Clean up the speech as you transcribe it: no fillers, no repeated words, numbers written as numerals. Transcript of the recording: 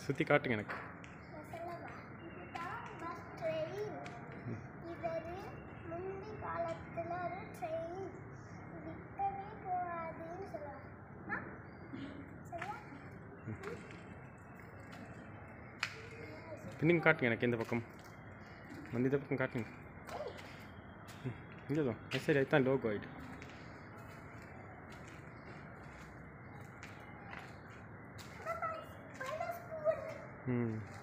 சுற்றி காட்டுங்க எனக்கு. பின்னிங் காட்டுங்க எனக்கு இந்த பக்கம் வந்து இந்த பக்கம் காட்டுங்க. இங்கே தான் சரி அதுதான் லோகோ ஆகிட்டு. ம்